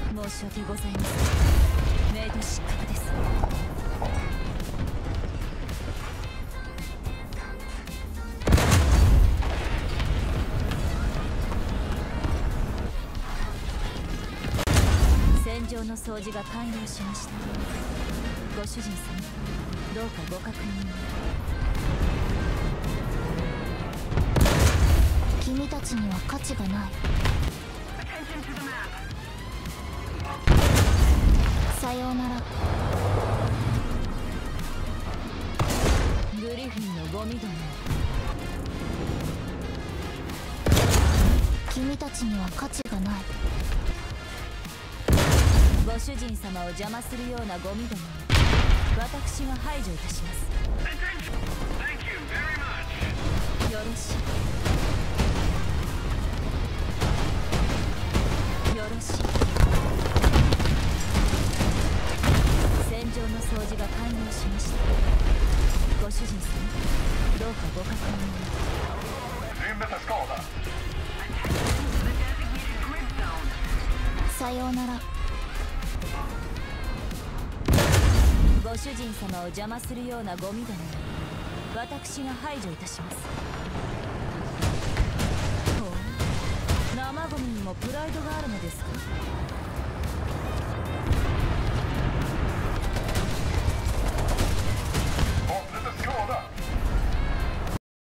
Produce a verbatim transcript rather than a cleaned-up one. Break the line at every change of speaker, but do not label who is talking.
申し訳ございません。メイド失格です。戦場の掃除が完了しました。ご主人様、どうかご確認を。
君たちには価値がない。さようなら。
グリフィンのゴミども。
君たちには価値がない。
ご主人様を邪魔するようなゴミどもを私が排除いたします。よろしい。よろしい。戦場の掃除が完了しました。ご主人様、どうかご確認を。
さようなら。
ご主人様を邪魔するようなゴミどもを私が排除いたします。ほう、生ゴミにもプライドがあるのですか。